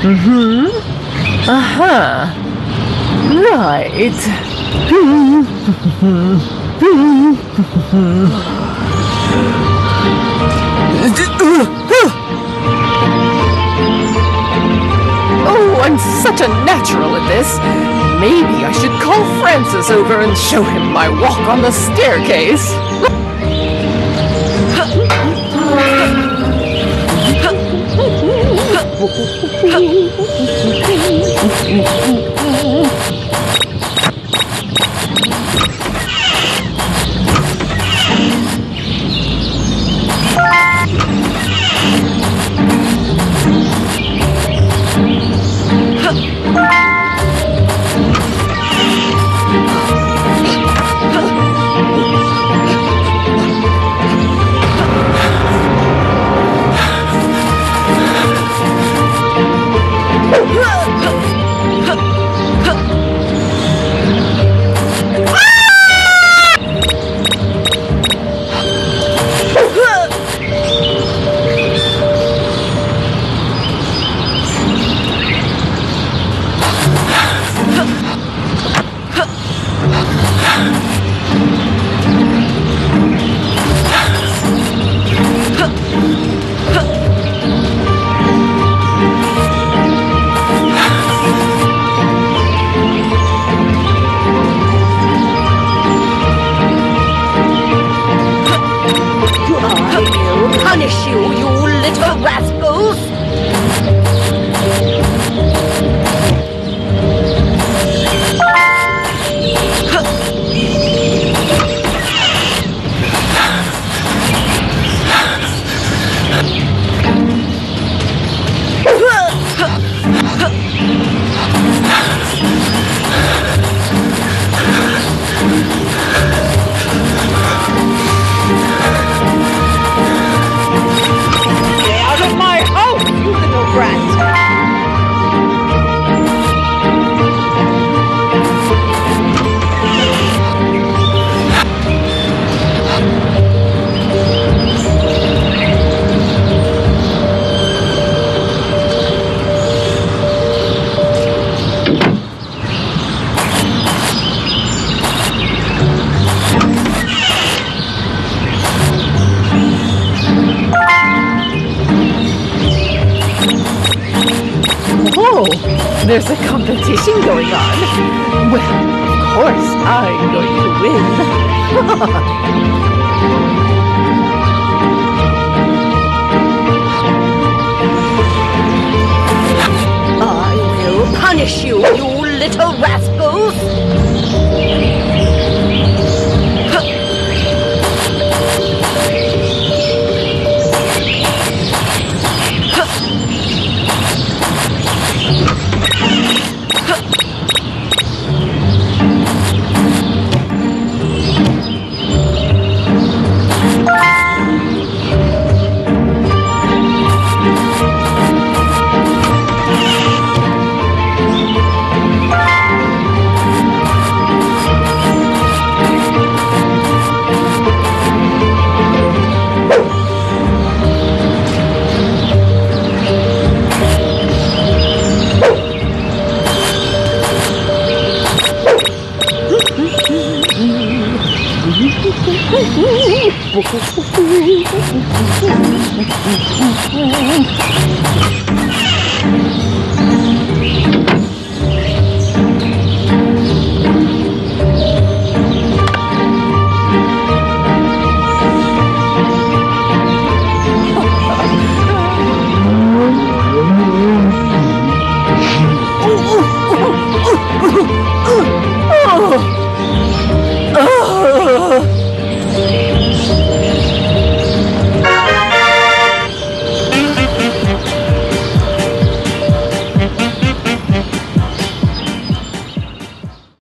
Aha. Right. Oh, I'm such a natural at this. Maybe I should call Francis over and show him my walk on the staircase. Punish you, you little rascals! There's a competition going on. Well, of course, I'm going to win. I will punish you, you little rascals!